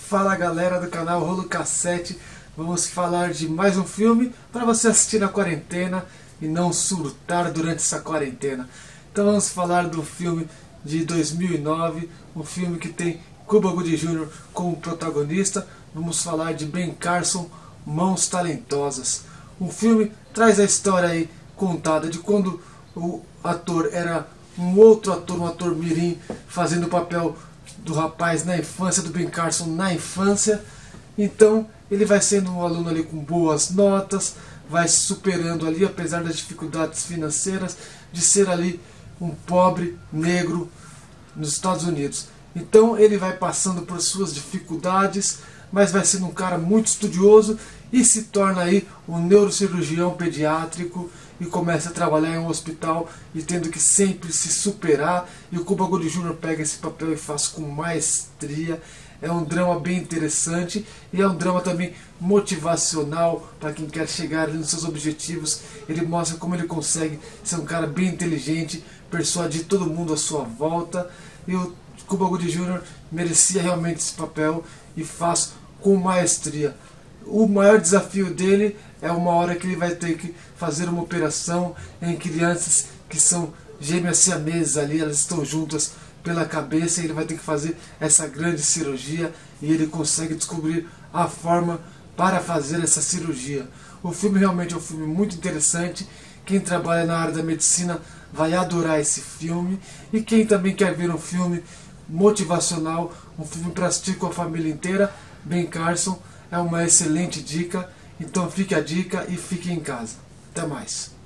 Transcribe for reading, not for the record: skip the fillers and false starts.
Fala galera do canal Rolo Cassete, vamos falar de mais um filme para você assistir na quarentena e não surtar durante essa quarentena. Então vamos falar do filme de 2009, um filme que tem Cuba Gooding Jr. como protagonista. Vamos falar de Ben Carson, Mãos Talentosas. Um filme traz a história aí contada de quando o ator era um outro ator, um ator mirim, fazendo o papel do rapaz na infância, do Ben Carson na infância. Então ele vai sendo um aluno ali com boas notas, vai se superando ali apesar das dificuldades financeiras de ser ali um pobre negro nos Estados Unidos. Então ele vai passando por suas dificuldades, mas vai sendo um cara muito estudioso e se torna aí um neurocirurgião pediátrico e começa a trabalhar em um hospital e tendo que sempre se superar. E o Cuba Gooding Jr. pega esse papel e faz com maestria. É um drama bem interessante e é um drama também motivacional para quem quer chegar ali nos seus objetivos. Ele mostra como ele consegue ser um cara bem inteligente, persuadir todo mundo à sua volta. E o Cuba Gooding Jr. merecia realmente esse papel e faz com maestria. O maior desafio dele é uma hora que ele vai ter que fazer uma operação em crianças que são gêmeas siamesas ali, elas estão juntas pela cabeça, e ele vai ter que fazer essa grande cirurgia e ele consegue descobrir a forma para fazer essa cirurgia. O filme realmente é um filme muito interessante. Quem trabalha na área da medicina vai adorar esse filme, e quem também quer ver um filme motivacional, um filme para assistir com a família inteira, Ben Carson é uma excelente dica. Então fique a dica e fique em casa. Até mais.